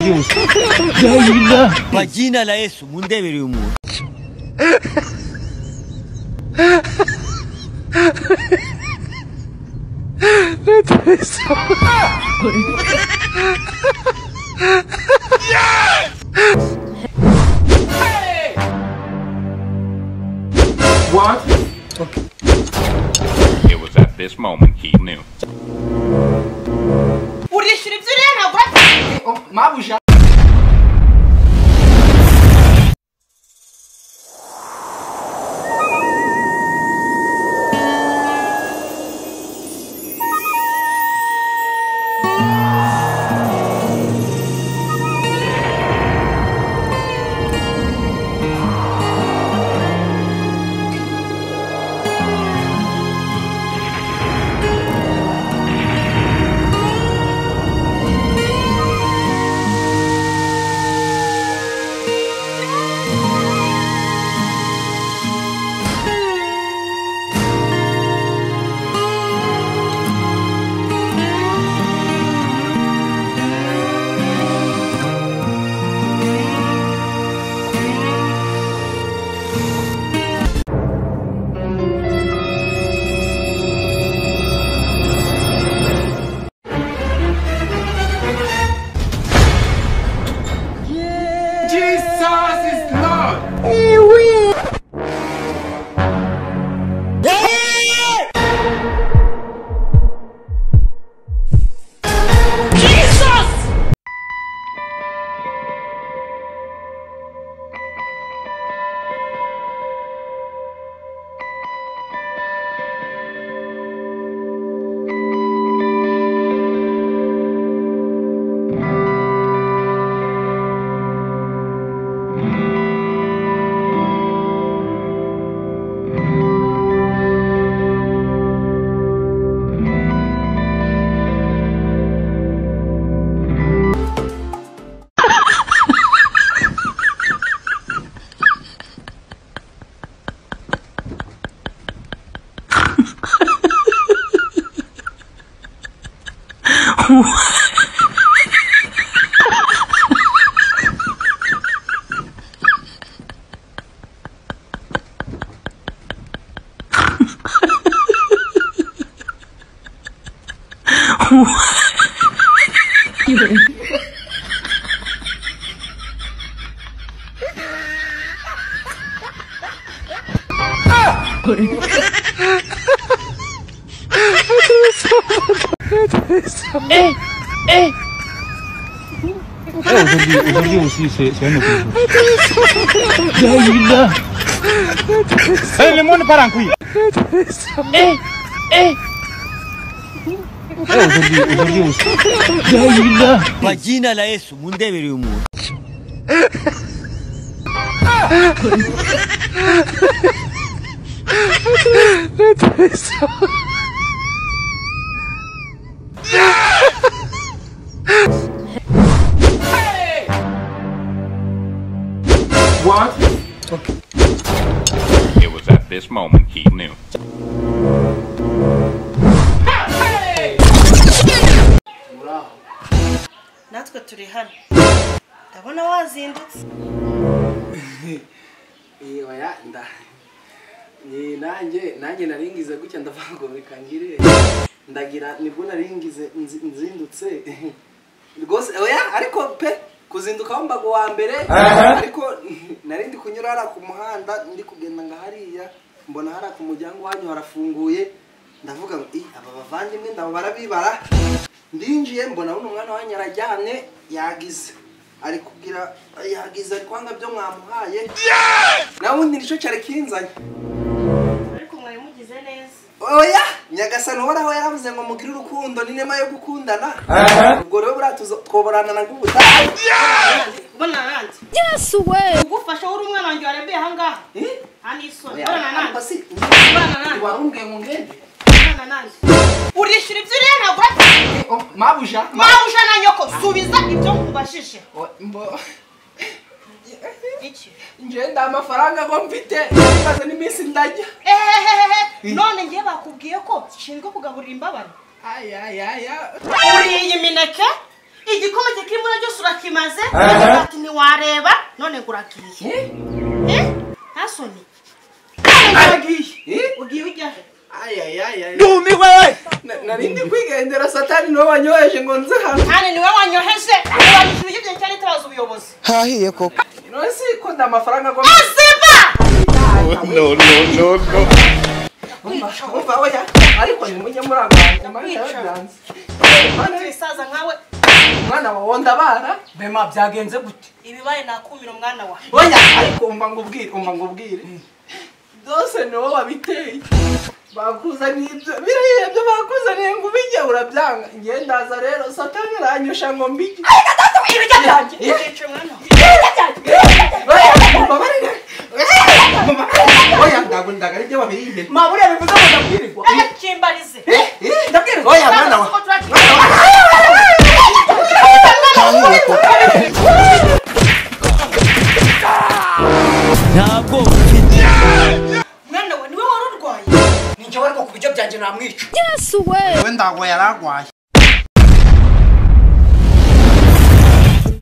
Kwa jina la Yesu mundebere umuntu. What? Okay. It was at this moment he knew. Oh, Mbagwe. Jesus is Lord. Aujourd'hui aussi, c'est un autre le monde part en couille. Aujourd'hui aussi. Kwa jina la Yesu mundebere umuntu. What? Okay. It was at this moment he knew. Natwe turi hano. Ndabona wazindutse. Oya nanjye naringize gutya ndavuga bikangire ndagira nibwo naringize nzindutse rwose oya ariko pe kuzinduka Mbagwe wa mbere ariko narindi kunyura hara ku muhanda ndi kugenda ngahariya mbona hara ku muryango wanyu harafunguye ndavuga ngo aba bavandimwe ndabo barabibara ndinjiye mbona uno mwana wanyu arajyane yagize ari kugira yagize kwanga byo mwamuhaye nawundi nico cyare kinzanye ariko mwari mugize neza. Oya nyagasano horaho yaravuze ngo mugire urukundo ni nema yo gukundana ubwo rero buratuzo twoborana na ngubutaye Bona nandi Yes we ugufasha uri umwana wanjye warembeye hangaha hani isoni bona nandi basi bona nandi warumbwe mu ngende bona nandi urishira ibyo rero ntabwo Mbagwe na nyoko subiza ibyo nkubashije mbo iki nje nda amafaranga ngo mfite maze n'iminsi ndajya none ngiye bakubwiye ko shinzwe kugaburira imbabare aya uriye imineke igikoma kirimo cyose urakimaze ati ntiwareba none ngurakiye ntasoni ugiye ujya Dumiwe! Narindi kwigendera Satani no wanyoheje ngo nze hano. Hane niwe wanyoheje. Wabishije ibyo cyane tabaza ubuyobozi. Hahiye koko. None si ko ndamafaranga ngo Asiba! No. Umva oya. Ariko ni mujye muraganje manje. Mane bisaza nkawe. Mwana wawe ndabara. Bema byagenze gute? Ibibaye nakumira umwana wawe. Oya, ariko umva ngubwire. Dose no wabiteye. Bakuzaniye ibyo biriya byo bakuzaniye ngo ubijye urabyanga ngendaza rero Satani aranyusha ngo mbijye Ibijya byanjye yice mwana oya ndagari byo babiriye mabure bivuze ngo ndabwirirwa kimbarize ndabwirirwa oya mwana wa ntabwo mwana we niwe warurwaye ninjye wariko kubijyo byanje namwica Yes we. we ndago yaragwaye